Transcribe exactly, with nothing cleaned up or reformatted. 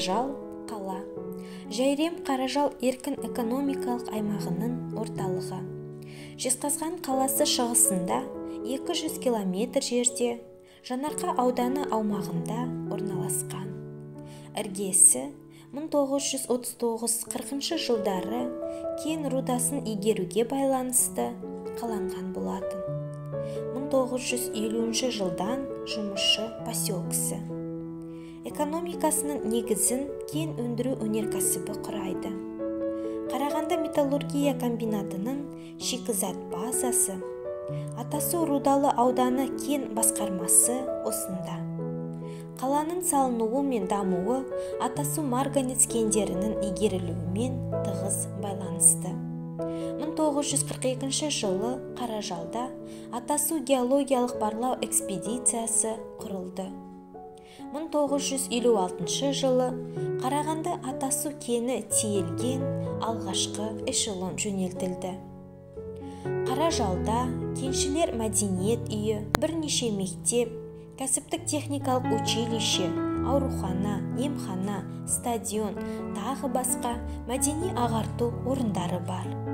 Қаражал қала. Жәйрем Қаражал еркін экономикалық аймағының орталығы. Жезқазған қаласы шығысында екі жүз километр жерде, Жаңарқа ауданы аумағында орналасқан. Іргесі мың тоғыз жүз отыз тоғыз қырқыншы жылдары кен рудасын игеруге байланысты қаланған болатын. мың тоғыз жүз елуінші жылдан жұмысшы поселкесі. Экономикасының негізін кен өндіру өнеркәсібі құрайды. Қарағанды металлургия комбинатының шикізат базасы, Атасу рудалы ауданы кен басқармасы осында. Қаланың салынуы мен дамуы Атасу марганец кендерінің игерілуімен тығыз байланысты. мың тоғыз жүз қырық екінші жылы Қаражалда Атасу геологиялық барлау экспедициясы құрылды. мың тоғыз жүз елу алтыншы жылы Қарағанды Атасу кені тиелген алғашқы эшелон жөнелтілді. Қаражалда кеншілер мәдениет үйі, бірнеше мектеп, кәсіптік техникалық училище, аурухана, емхана, стадион, тағы басқа мәдени ағарту орындары бар.